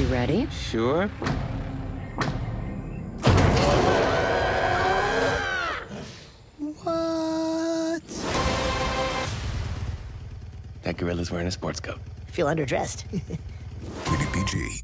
ready? Sure. What? That gorilla's wearing a sports coat. Feel underdressed. Rated PG.